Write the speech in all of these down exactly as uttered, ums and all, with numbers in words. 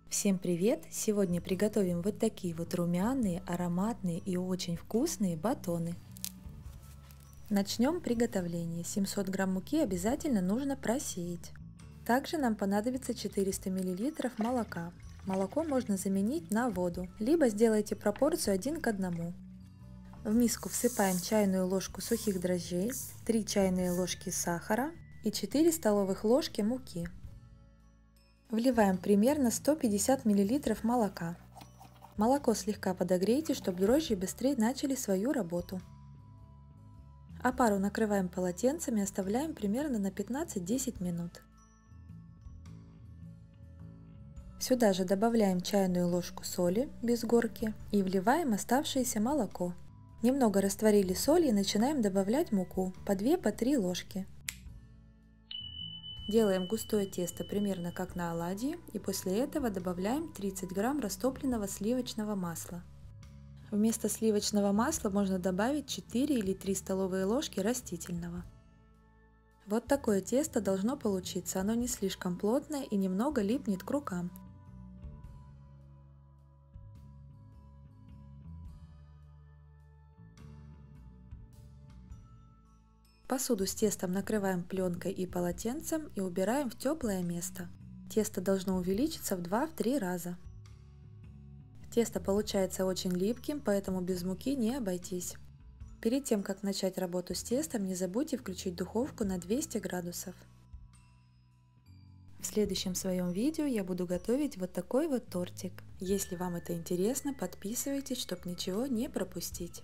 Всем привет! Сегодня приготовим вот такие вот румяные, ароматные и очень вкусные батоны. Начнем приготовление. семьсот грамм муки обязательно нужно просеять. Также нам понадобится четыреста миллилитров молока. Молоко можно заменить на воду, либо сделайте пропорцию один к одному. В миску всыпаем чайную ложку сухих дрожжей, три чайные ложки сахара и четыре столовых ложки муки. Вливаем примерно сто пятьдесят миллилитров молока. Молоко слегка подогрейте, чтобы дрожжи быстрее начали свою работу. Опару накрываем полотенцем и оставляем примерно на пятнадцать-десять минут. Сюда же добавляем чайную ложку соли без горки и вливаем оставшееся молоко. Немного растворили соль и начинаем добавлять муку по две-три ложки. Делаем густое тесто примерно как на оладьи и после этого добавляем тридцать грамм растопленного сливочного масла. Вместо сливочного масла можно добавить четыре или три столовые ложки растительного. Вот такое тесто должно получиться, оно не слишком плотное и немного липнет к рукам. Посуду с тестом накрываем пленкой и полотенцем и убираем в теплое место. Тесто должно увеличиться в два-три раза. Тесто получается очень липким, поэтому без муки не обойтись. Перед тем, как начать работу с тестом, не забудьте включить духовку на двести градусов. В следующем своем видео я буду готовить вот такой вот тортик. Если вам это интересно, подписывайтесь, чтобы ничего не пропустить.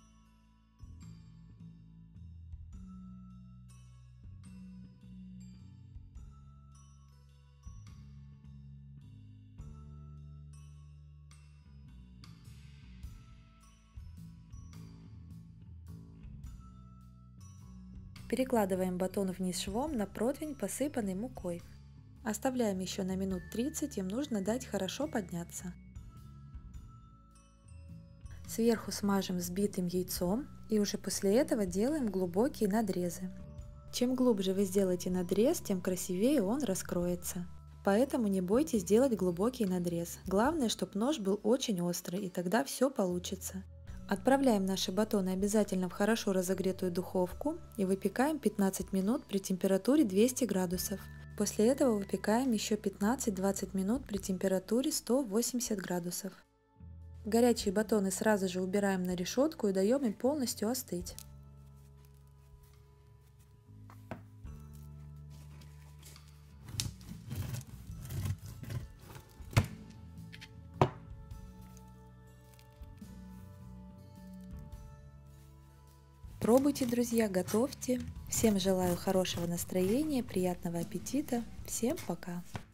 Перекладываем батон вниз швом на противень, посыпанный мукой. Оставляем еще на минут тридцать, им нужно дать хорошо подняться. Сверху смажем взбитым яйцом и уже после этого делаем глубокие надрезы. Чем глубже вы сделаете надрез, тем красивее он раскроется. Поэтому не бойтесь делать глубокий надрез. Главное, чтобы нож был очень острый, и тогда все получится. Отправляем наши батоны обязательно в хорошо разогретую духовку и выпекаем пятнадцать минут при температуре двести градусов. После этого выпекаем еще пятнадцать-двадцать минут при температуре сто восемьдесят градусов. Горячие батоны сразу же убираем на решетку и даем им полностью остыть. Пробуйте, друзья, готовьте. Всем желаю хорошего настроения, приятного аппетита. Всем пока!